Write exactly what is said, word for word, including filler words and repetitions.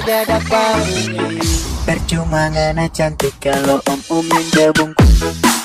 dadak pahuri. Percuma ngana cantik kalau om-om yang bungkus.